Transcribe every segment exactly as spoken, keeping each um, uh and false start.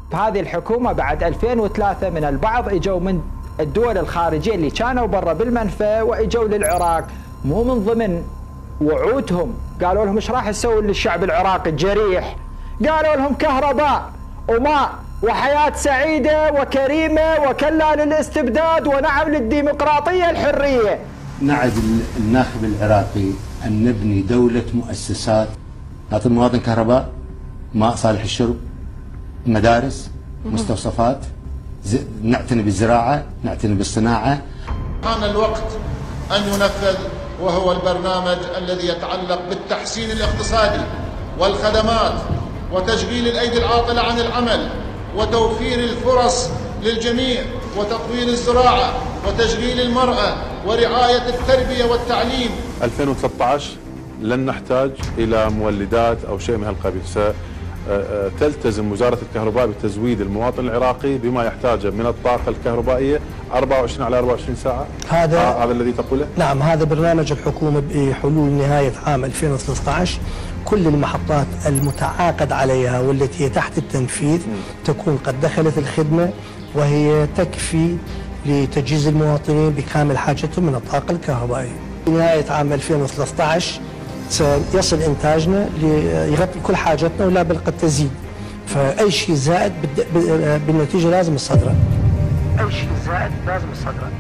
هذه الحكومة بعد ألفين وثلاثة من البعض اجوا من الدول الخارجية اللي كانوا برا بالمنفى واجوا للعراق مو من ضمن وعودهم، قالوا لهم ايش راح تسوي للشعب العراقي الجريح؟ قالوا لهم كهرباء وماء وحياة سعيدة وكريمة وكلا للاستبداد ونعم للديمقراطية الحرية. نعد الناخب العراقي أن نبني دولة مؤسسات، نعطي المواطن كهرباء، ماء صالح الشرب، مدارس، مستوصفات، نعتني بالزراعة، نعتني بالصناعة. حان الوقت أن ينفذ، وهو البرنامج الذي يتعلق بالتحسين الاقتصادي والخدمات وتشغيل الأيدي العاطلة عن العمل وتوفير الفرص للجميع وتطوير الزراعة وتشغيل المرأة ورعاية التربية والتعليم. ألفين وثلاثة عشر لن نحتاج إلى مولدات أو شيء من هالقبيل، ستلتزم وزارة الكهرباء بتزويد المواطن العراقي بما يحتاجه من الطاقة الكهربائية أربعة وعشرين على أربعة وعشرين ساعة. هذا آه هذا الذي تقوله؟ نعم، هذا برنامج الحكومة بحلول نهاية عام ألفين وثلاثة عشر. كل المحطات المتعاقد عليها والتي هي تحت التنفيذ تكون قد دخلت الخدمة، وهي تكفي لتجهيز المواطنين بكامل حاجتهم من الطاقة الكهربائية. نهاية عام ألفين وثلاثة عشر سيصل إنتاجنا ليغطي كل حاجتنا ولا بل قد تزيد، فأي شيء زائد بالنتيجة لازم الصدرة. أي شيء زائد لازم الصدرة.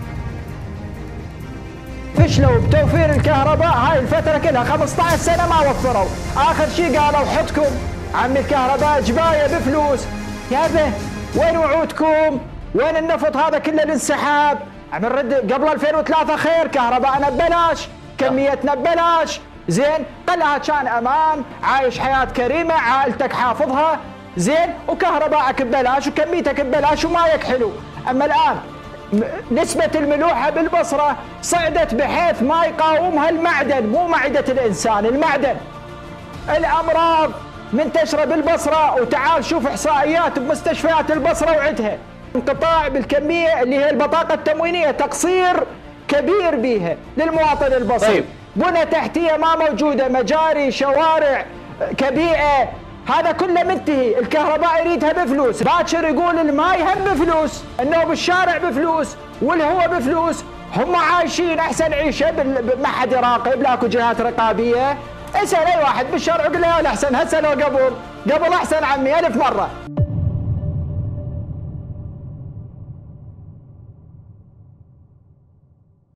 فشلوا بتوفير الكهرباء هاي الفترة كلها، خمسة عشر سنة ما وفروا، آخر شيء قالوا حطكم عم الكهرباء جباية بفلوس. يابا وين وعودكم؟ وين النفط هذا كله الانسحاب؟ عم نرد قبل ألفين وثلاثة خير، كهرباءنا ببلاش، كميتنا ببلاش، زين، قلها كان امان، عايش حياة كريمة، عائلتك حافظها، زين، وكهرباءك ببلاش وكميتك ببلاش ومايك حلو. اما الان نسبة الملوحة بالبصرة صعدت بحيث ما يقاومها المعدن، مو معدة الانسان، المعدن. الامراض منتشرة بالبصرة، وتعال شوف احصائيات بمستشفيات البصرة وعدها. انقطاع بالكمية اللي هي البطاقة التموينية، تقصير كبير بيها للمواطن البصري. طيب. بنى تحتية ما موجودة، مجاري، شوارع، كبيئة، هذا كله منتهي. الكهرباء يريدها بفلوس، باكر يقول الماي هم بفلوس، النوم بالشارع بفلوس، والهواء بفلوس. هم عايشين احسن عيشه، ما حد يراقب، لاكو جهات رقابيه. اسال اي واحد بالشارع قل له احسن هسه لو قبل، قبل احسن عمي الف مره.